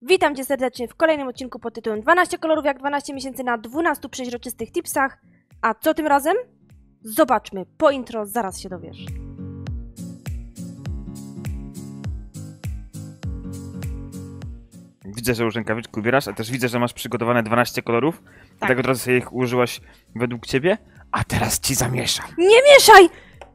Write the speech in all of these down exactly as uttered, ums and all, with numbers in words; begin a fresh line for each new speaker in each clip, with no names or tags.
Witam Cię serdecznie w kolejnym odcinku pod tytułem dwanaście kolorów jak dwanaście miesięcy na dwunastu przeźroczystych tipsach. A co tym razem? Zobaczmy, po intro zaraz się dowiesz.
Widzę, że już rękawiczki ubierasz, a też widzę, że masz przygotowane dwanaście kolorów. Tak. Dlatego od razu sobie ich użyłaś według ciebie. A teraz ci zamieszam.
Nie mieszaj!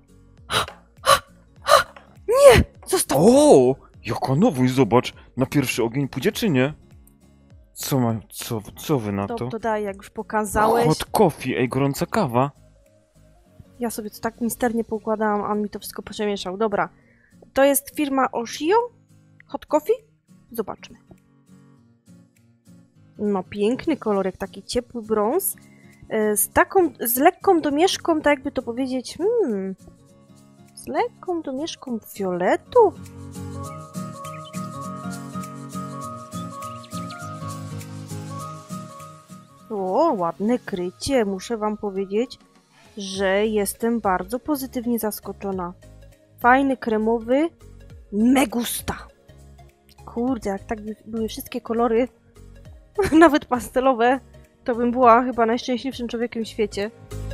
Nie! Zostaw!
O! Jaka nowość, zobacz. Na pierwszy ogień pójdzie czy nie? Co ma... Co, co wy na to?
To, to daj, jak już pokazałeś.
Hot coffee, ej, gorąca kawa.
Ja sobie to tak misternie poukładałam, a on mi to wszystko przemieszał. Dobra. To jest firma Oshio? Hot coffee? Zobaczmy. No, piękny kolorek, taki ciepły brąz. Z taką, z lekką domieszką, tak jakby to powiedzieć, hmm, z lekką domieszką fioletu. O, ładne krycie. Muszę wam powiedzieć, że jestem bardzo pozytywnie zaskoczona. Fajny, kremowy, me gusta. Kurde, jak tak by były wszystkie kolory, nawet pastelowe, to bym była chyba najszczęśliwszym człowiekiem w świecie.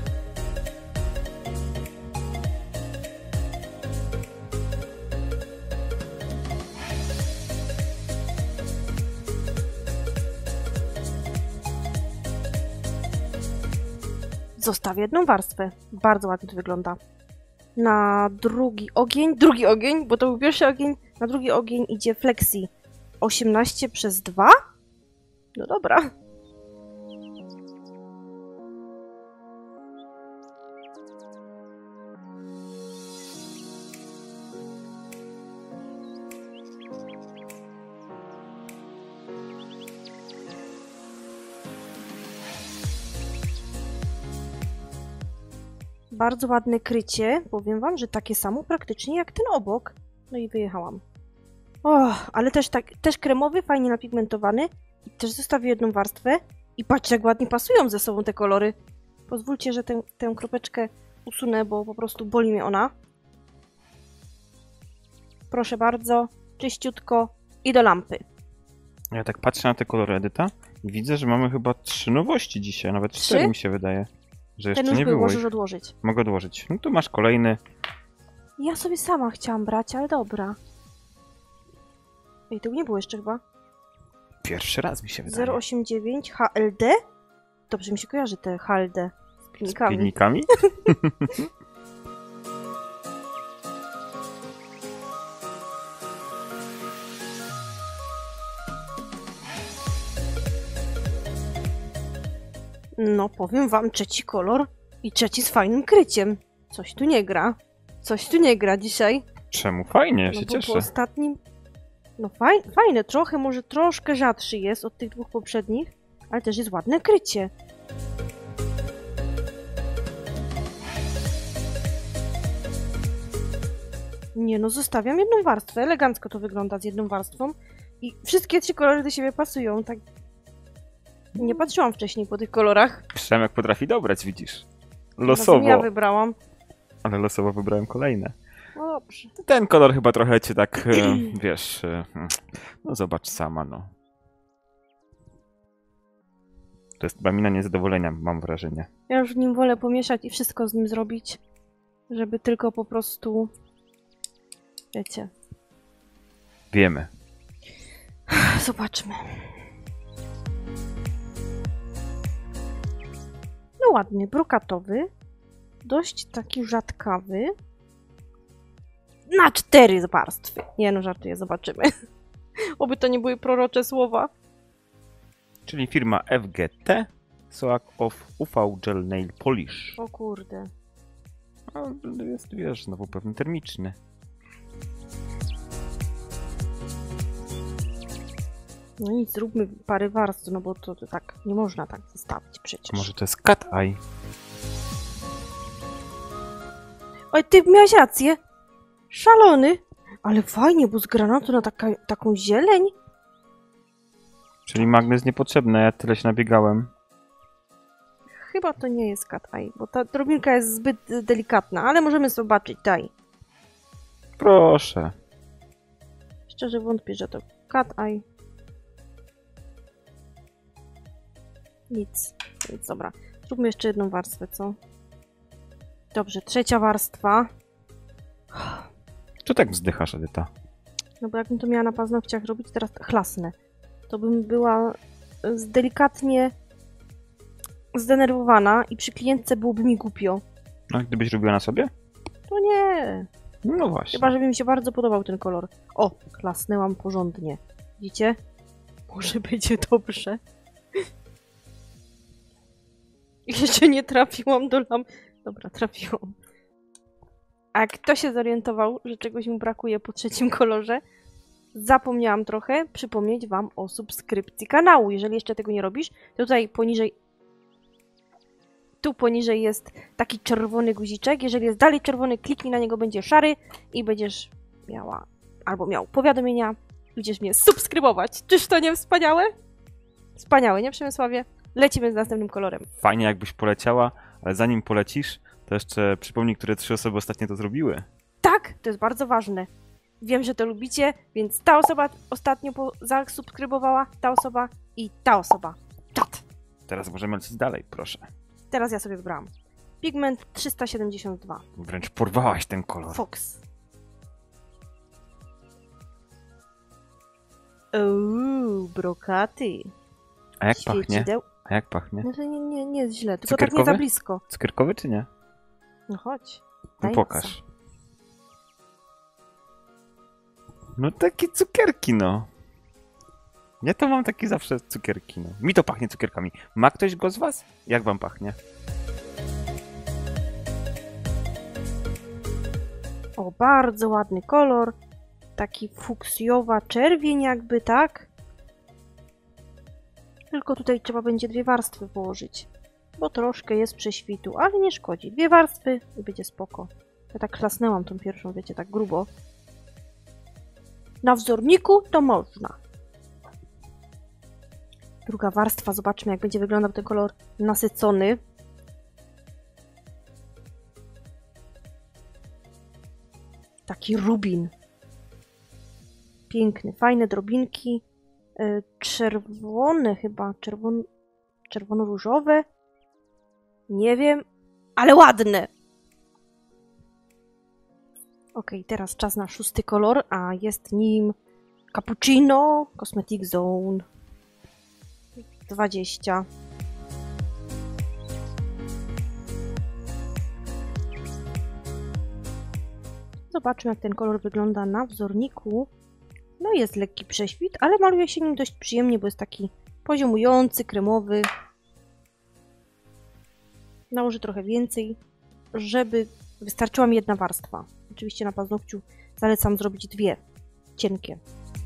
Zostawię jedną warstwę. Bardzo ładnie to wygląda. Na drugi ogień, drugi ogień, bo to był pierwszy ogień, na drugi ogień idzie Flexi osiemnaście przez dwa. No dobra. Bardzo ładne krycie. Powiem wam, że takie samo praktycznie jak ten obok. No i wyjechałam. O, ale też tak, też kremowy, fajnie napigmentowany. I też zostawię jedną warstwę. I patrzcie, jak ładnie pasują ze sobą te kolory. Pozwólcie, że tę, tę kropeczkę usunę, bo po prostu boli mnie ona. Proszę bardzo, czyściutko i do lampy.
Ja tak patrzę na te kolory, Edyta, i widzę, że mamy chyba trzy nowości dzisiaj, nawet cztery mi się wydaje. Że jeszcze
Ten już
nie
był,
było
możesz
ich.
odłożyć.
Mogę odłożyć. No tu masz kolejny.
Ja sobie sama chciałam brać, ale dobra. Ej, tego nie było jeszcze chyba.
Pierwszy raz mi się wydaje.
zero osiem dziewięć H L D? Dobrze mi się kojarzy te H L D z pilnikami.
Z pilnikami?
No, powiem wam, trzeci kolor i trzeci z fajnym kryciem. Coś tu nie gra. Coś tu nie gra dzisiaj.
Czemu? Fajnie, ja
no,
się
bo
cieszę.
Po ostatnim... No faj... fajne, trochę, może troszkę rzadszy jest od tych dwóch poprzednich, ale też jest ładne krycie. Nie no, zostawiam jedną warstwę. Elegancko to wygląda z jedną warstwą. I wszystkie trzy kolory do siebie pasują, tak... Nie patrzyłam wcześniej po tych kolorach.
Przemek potrafi dobrać, widzisz. Losowo.
Ja wybrałam.
Ale losowo wybrałem kolejne.
No dobrze.
Ten kolor chyba trochę cię tak, e, wiesz, e, no zobacz sama, no. To jest chyba mina niezadowolenia, mam wrażenie.
Ja już w nim wolę pomieszać i wszystko z nim zrobić, żeby tylko po prostu... Wiecie.
Wiemy.
Zobaczmy. No ładny, brokatowy. Dość taki rzadkawy. Na cztery warstwy. Nie no, żartuję, zobaczymy. Oby to nie były prorocze słowa.
Czyli firma F G T Soak of U V Gel Nail Polish.
O kurde.
No, jest, wiesz, znowu pewnie termiczny.
No nic, zróbmy parę warstw, no bo to, to tak, nie można tak zostawić przecież.
A może to jest cat eye?
Oj, ty miałeś rację. Szalony. Ale fajnie, bo z granatu na taka, taką zieleń.
Czyli magnes niepotrzebny, ja tyle się nabiegałem.
Chyba to nie jest cat eye, bo ta drobinka jest zbyt delikatna, ale możemy zobaczyć, daj.
Proszę.
Szczerze wątpię, że to cat eye. Nic. Nic, dobra. Zróbmy jeszcze jedną warstwę, co? Dobrze, trzecia warstwa.
Co tak wzdychasz, Edyta?
No bo jakbym to miała na paznokciach robić, teraz chlasnę. To bym była z- delikatnie zdenerwowana i przy klientce byłoby mi głupio.
No, gdybyś robiła na sobie?
To nie.
No właśnie.
Chyba, żeby mi się bardzo podobał ten kolor. O, klasnęłam porządnie. Widzicie? Może będzie dobrze. Jeszcze nie trafiłam do lamp. Dobra, trafiłam. A kto się zorientował, że czegoś mu brakuje po trzecim kolorze? Zapomniałam trochę przypomnieć wam o subskrypcji kanału. Jeżeli jeszcze tego nie robisz, to tutaj poniżej tu poniżej jest taki czerwony guziczek. Jeżeli jest dalej czerwony, kliknij na niego, będzie szary i będziesz miała albo miał powiadomienia, będziesz mnie subskrybować. Czyż to nie wspaniałe? Wspaniałe, nie Przemysławie? Lecimy z następnym kolorem.
Fajnie jakbyś poleciała, ale zanim polecisz, to jeszcze przypomnij, które trzy osoby ostatnio to zrobiły.
Tak, to jest bardzo ważne. Wiem, że to lubicie, więc ta osoba ostatnio po- zasubskrybowała, ta osoba i ta osoba. Czat.
Teraz możemy lecieć dalej, proszę.
Teraz ja sobie wybrałam. Pigment trzysta siedemdziesiąt dwa.
Wręcz porwałaś ten kolor.
Fox. Uuu, brokaty.
A jak pachnie?
Świecideł.
A jak pachnie?
No to nie, nie, nie jest źle, tylko tak nie
Cukierkowy?
za blisko.
Cukierkowy czy nie?
No chodź.
No
daj
pokaż.
nosa.
No takie cukierki, no. Ja to mam takie zawsze cukierki, no. Mi to pachnie cukierkami. Ma ktoś go z was? Jak wam pachnie?
O, bardzo ładny kolor. Taki fuksjowa czerwień jakby, tak? Tylko tutaj trzeba będzie dwie warstwy położyć. Bo troszkę jest prześwitu, ale nie szkodzi. Dwie warstwy i będzie spoko. Ja tak klasnęłam tą pierwszą, wiecie, tak grubo. Na wzorniku to można. Druga warstwa, zobaczmy jak będzie wyglądał ten kolor nasycony. Taki rubin. Piękny, fajne drobinki. Yy, czerwone chyba, czerwon... czerwono-różowe. Nie wiem, ale ładne. Ok, teraz czas na szósty kolor, a jest nim Cappuccino Cosmetic Zone dwadzieścia. Zobaczmy jak ten kolor wygląda na wzorniku. No jest lekki prześwit, ale maluje się nim dość przyjemnie, bo jest taki poziomujący, kremowy. Nałożę trochę więcej, żeby wystarczyła mi jedna warstwa. Oczywiście na paznokciu zalecam zrobić dwie, cienkie.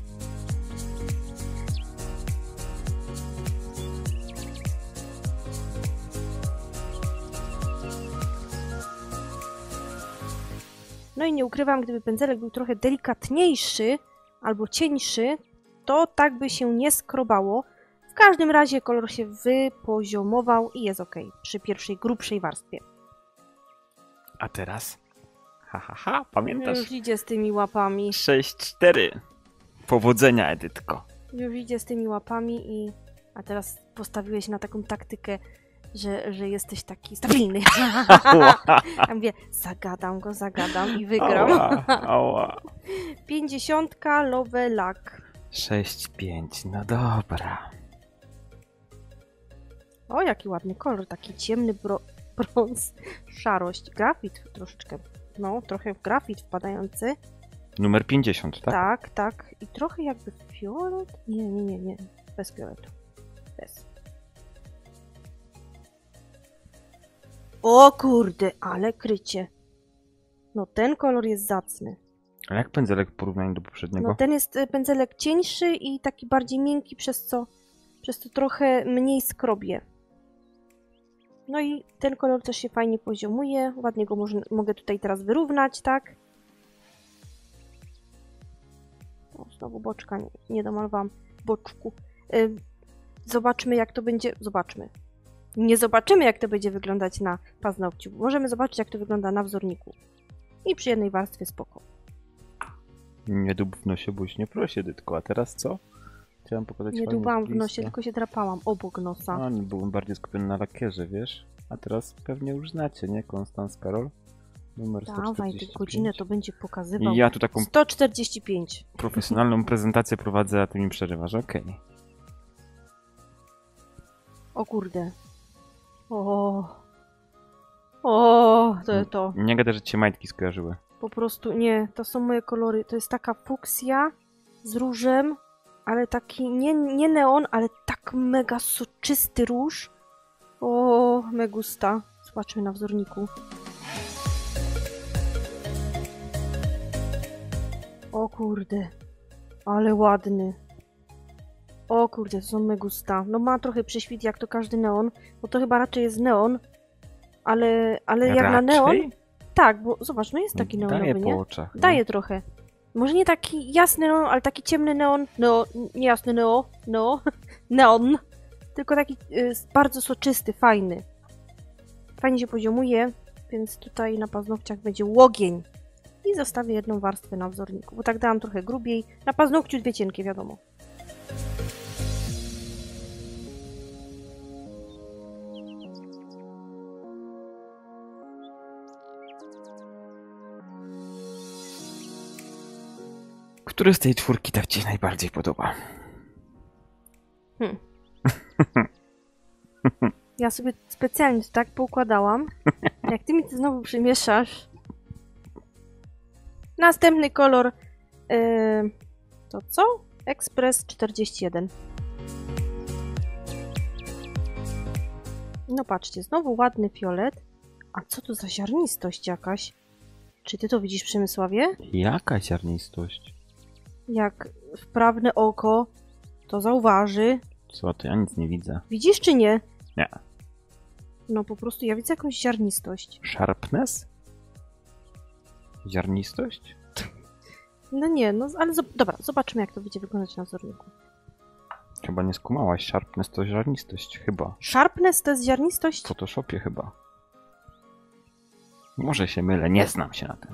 No i nie ukrywam, gdyby pędzelek był trochę delikatniejszy albo cieńszy, to tak by się nie skrobało. W każdym razie kolor się wypoziomował i jest ok przy pierwszej, grubszej warstwie.
A teraz? Ha, ha, ha, pamiętasz?
Już idzie z tymi łapami.
sześć cztery. Powodzenia, Edytko.
Już idzie z tymi łapami i... A teraz postawiłeś na taką taktykę, że, że jesteś taki stabilny. Ja mówię, zagadam go, zagadam i wygram.
Ała, ała.
Pięćdziesiątka Love Luck.
sześć pięć, no dobra.
O, jaki ładny kolor, taki ciemny bro brąz, szarość, grafit troszeczkę, no, trochę w grafit wpadający.
Numer pięćdziesiąt, tak?
Tak, tak. I trochę jakby fiolet? Nie, nie, nie, nie. Bez fioletu. Bez. O kurde, ale krycie. No ten kolor jest zacny.
A jak pędzelek w porównaniu do poprzedniego?
No ten jest y, pędzelek cieńszy i taki bardziej miękki, przez co, przez co trochę mniej skrobie. No i ten kolor też się fajnie poziomuje. Ładnie go może, mogę tutaj teraz wyrównać, tak? O, znowu boczka nie, nie domalowałam. Boczku. Y, zobaczmy jak to będzie... Zobaczmy. Nie zobaczymy jak to będzie wyglądać na paznokciu. Możemy zobaczyć jak to wygląda na wzorniku. I przy jednej warstwie spoko.
Nie dób w nosie, boś nie prosi, Edytko. A teraz co? Chciałem pokazać
Nie
fajnie
dłubałam
z
w nosie,
bliska.
tylko się drapałam obok nosa.
A, nie byłem bardziej skupiony na lakierze, wiesz? A teraz pewnie już znacie, nie? Konstans Karol? Numer
Dawaj, tę
sto czterdzieści pięć.
godzinę to będzie pokazywał.
I ja tu taką
sto czterdzieści pięć.
profesjonalną prezentację prowadzę, a ty mi przerywasz, okej.
O kurde. O. O, to to.
Nie gadaj, że ci się majtki skojarzyły.
Po prostu nie, to są moje kolory. To jest taka fuksja z różem, ale taki nie, nie neon, ale tak mega soczysty róż. O, me gusta. Zobaczmy na wzorniku. O kurde, ale ładny. O kurde, to są me gusta. No ma trochę prześwit jak to każdy neon, bo to chyba raczej jest neon, ale, ale jak na neon...
Raczej?
Tak, bo zobacz, no jest taki neonowy,
Daje
nie?
po oczach. no.
Daje trochę. Może nie taki jasny neon, ale taki ciemny neon. No, nie jasny neo, no, neon. Tylko taki y, bardzo soczysty, fajny. Fajnie się poziomuje, więc tutaj na paznokciach będzie łogień. I zostawię jedną warstwę na wzorniku, bo tak dałam trochę grubiej. Na paznokciu dwie cienkie, wiadomo.
Który z tej czwórki tak ci się najbardziej podoba?
Hmm. Ja sobie specjalnie to tak poukładałam. Jak ty mi to znowu przymieszasz. Następny kolor. Yy, to co? Express czterdzieści jeden. No patrzcie, znowu ładny fiolet. A co to za ziarnistość jakaś? Czy ty to widzisz, Przemysławie?
Jaka ziarnistość?
Jak wprawne oko to zauważy.
Co ty, ja nic nie widzę.
Widzisz czy nie?
Nie.
No po prostu ja widzę jakąś ziarnistość.
Sharpness? Ziarnistość?
No nie, no ale zob- dobra, zobaczmy jak to będzie wyglądać na wzorniku.
Chyba nie skumałaś. Sharpness to ziarnistość, chyba.
Sharpness to jest ziarnistość?
W Photoshopie chyba. Może się mylę, nie znam się na tym.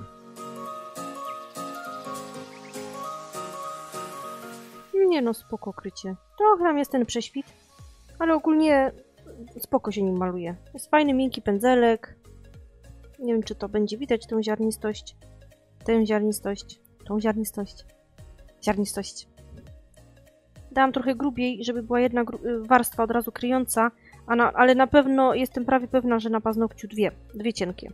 Nie no, spoko krycie. Trochę tam jest ten prześwit, ale ogólnie spoko się nim maluje. Jest fajny, miękki pędzelek. Nie wiem, czy to będzie widać, tą ziarnistość. Tę ziarnistość. Tą ziarnistość. Ziarnistość. Dałam trochę grubiej, żeby była jedna gru- warstwa od razu kryjąca, a na, ale na pewno jestem prawie pewna, że na paznokciu dwie. Dwie cienkie.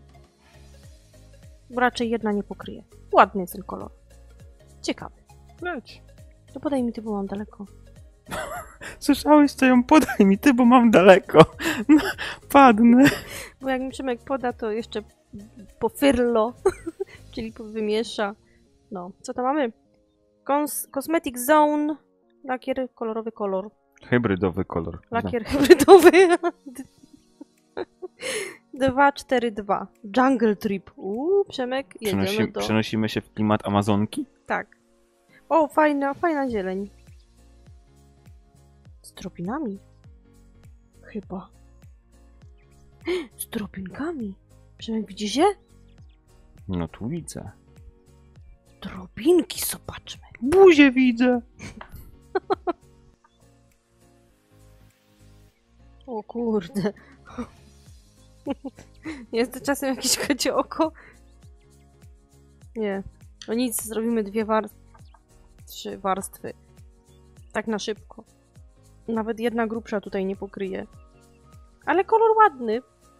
Bo raczej jedna nie pokryje. Ładny jest ten kolor. Ciekawy.
Leć.
To podaj mi ty, bo mam daleko.
Słyszałeś, co ją podaj mi ty, bo mam daleko. No, padnę.
Bo jak mi Przemek poda, to jeszcze pofyrlo, czyli wymiesza. No, co to mamy? Cons- Cosmetic Zone, lakier, kolorowy kolor.
Hybrydowy kolor.
Lakier hybrydowy. dwa cztery dwa. Jungle Trip. Uuu, Przemek, jedziemy
Przenosi,
do...
Przenosimy się w klimat Amazonki?
Tak. O, fajna, fajna zieleń. Z tropinami. Chyba. Z tropinkami. Przemek, widzisz je?
No tu widzę.
Tropinki, zobaczmy.
Buzię widzę.
O kurde. Jest to czasem jakieś kocie oko? Nie. No nic, zrobimy dwie warstwy. Trzy warstwy. Tak na szybko. Nawet jedna grubsza tutaj nie pokryje. Ale kolor ładny.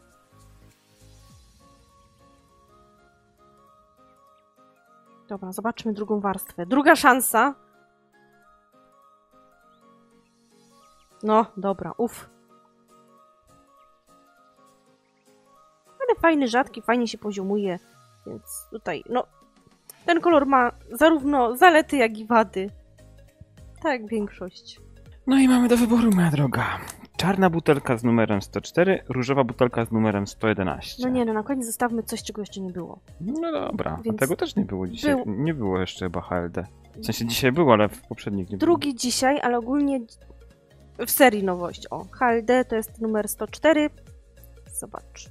Dobra, zobaczmy drugą warstwę. Druga szansa. No, dobra, uff. Ale fajny, rzadki, fajnie się poziomuje. Więc tutaj, no... Ten kolor ma zarówno zalety, jak i wady. Tak jak większość.
No i mamy do wyboru, moja droga. Czarna butelka z numerem sto cztery, różowa butelka z numerem sto jedenaście.
No nie, no na koniec zostawmy coś, czego jeszcze nie było.
No dobra,
Więc
a tego też nie było dzisiaj.
był-
Nie było jeszcze chyba H L D. W sensie dzisiaj było, ale w poprzednich nie było.
Drugi dzisiaj, ale ogólnie w serii nowość. O, H L D to jest numer sto cztery. Zobacz.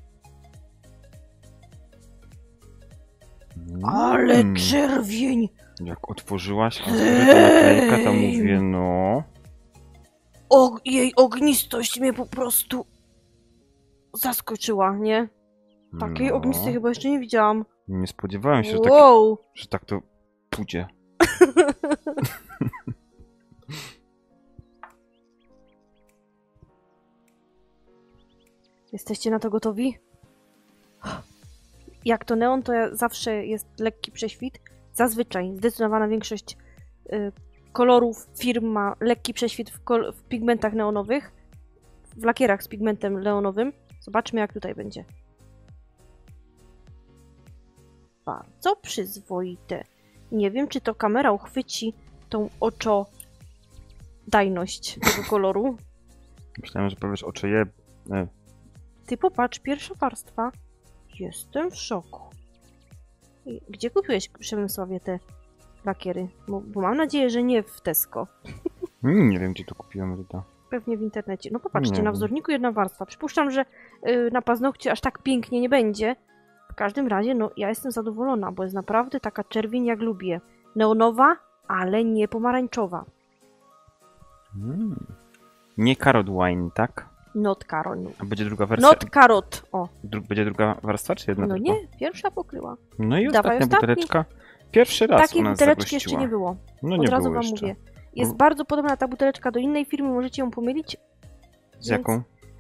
Mm.
Ale czerwień!
Jak otworzyłaś skrytą naklejkę, to mówię, no...
O, jej ognistość mnie po prostu zaskoczyła, nie? Takiej
no.
ognistej chyba jeszcze nie widziałam.
Nie spodziewałem się, że,
Wow.
tak, że tak to pójdzie.
Jesteście na to gotowi? Jak to neon, to ja zawsze jest lekki prześwit. Zazwyczaj zdecydowana większość y, kolorów firm ma lekki prześwit w, w pigmentach neonowych, w lakierach z pigmentem neonowym. Zobaczmy, jak tutaj będzie. Bardzo przyzwoite. Nie wiem, czy to kamera uchwyci tą oczodajność tego koloru.
Myślałem, że powiesz oczyje... E.
Ty popatrz, pierwsza warstwa. Jestem w szoku. Gdzie kupiłeś, Przemysławie, te lakiery? Bo, bo mam nadzieję, że nie w Tesco.
Nie wiem, gdzie to kupiłem, Ryda.
Pewnie w internecie. No popatrzcie,
Nie
na
wiem.
wzorniku jedna warstwa. Przypuszczam, że yy, na paznokcie aż tak pięknie nie będzie. W każdym razie, no ja jestem zadowolona, bo jest naprawdę taka czerwień, jak lubię. Neonowa, ale nie pomarańczowa.
Hmm. Nie carrot wine, tak?
Not carrot.
A będzie druga wersja?
Not carrot. O.
Dru będzie druga warstwa, czy jedna
No
tylko?
nie, pierwsza pokryła.
No i
Dawaj
ostatnia
ostatni.
buteleczka. Pierwszy raz
Takiej
u nas
buteleczki jeszcze
zagościła.
nie było.
No
Od
nie
razu
było
wam
jeszcze.
mówię. Jest
Mm.
bardzo podobna ta buteleczka do innej firmy, możecie ją pomylić.
Z jaką?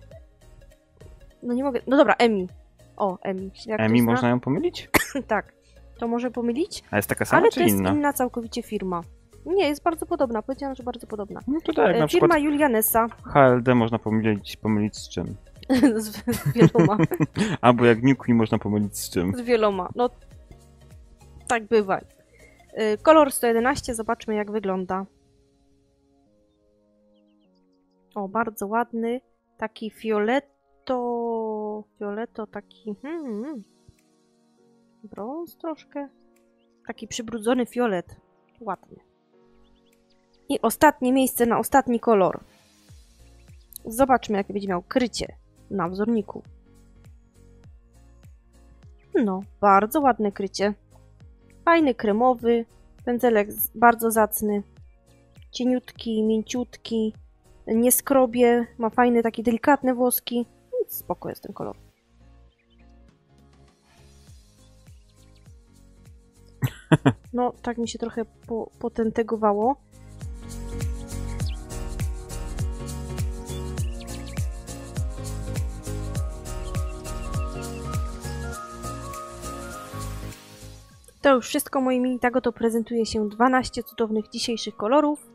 No nie mogę. No dobra, Emi. O, Emi. Jak
Emi,
ktoś
można ją pomylić?
zna- Tak. To może pomylić,
A jest taka sama,
ale
czy
to jest
inna?
inna całkowicie firma. Nie, jest bardzo podobna. Powiedziałam, że bardzo podobna.
No to tak, jak
E,
na
Firma
przykład
Julianesa
H L D można pomylić, pomylić z czym?
z, z wieloma.
Albo jak Nuki można pomylić z czym?
Z wieloma. No, tak bywa. E, Kolor sto jedenaście, zobaczmy, jak wygląda. O, bardzo ładny. Taki fioleto... Fioleto, taki... Hmm, brąz troszkę. Taki przybrudzony fiolet. Ładny. I ostatnie miejsce na ostatni kolor. Zobaczmy, jakie będzie miał krycie na wzorniku. No, bardzo ładne krycie. Fajny, kremowy. Pędzelek bardzo zacny. Cieniutki, mięciutki. Nie skrobie. Ma fajne, takie delikatne włoski. Spoko jest ten kolor. No, tak mi się trochę po, potentegowało. To już wszystko, moi mili. Tak oto prezentuje się dwanaście cudownych dzisiejszych kolorów.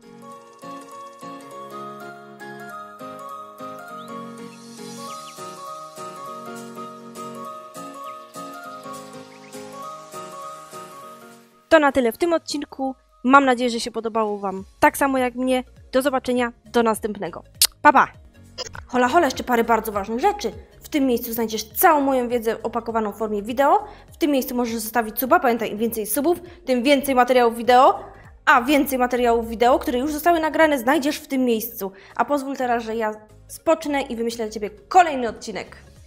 To na tyle w tym odcinku. Mam nadzieję, że się podobało Wam tak samo jak mnie. Do zobaczenia, do następnego. Pa, pa! Hola, hola, jeszcze parę bardzo ważnych rzeczy. W tym miejscu znajdziesz całą moją wiedzę opakowaną w formie wideo. W tym miejscu możesz zostawić suba. Pamiętaj, im więcej subów, tym więcej materiałów wideo. A więcej materiałów wideo, które już zostały nagrane, znajdziesz w tym miejscu. A pozwól teraz, że ja spocznę i wymyślę dla Ciebie kolejny odcinek.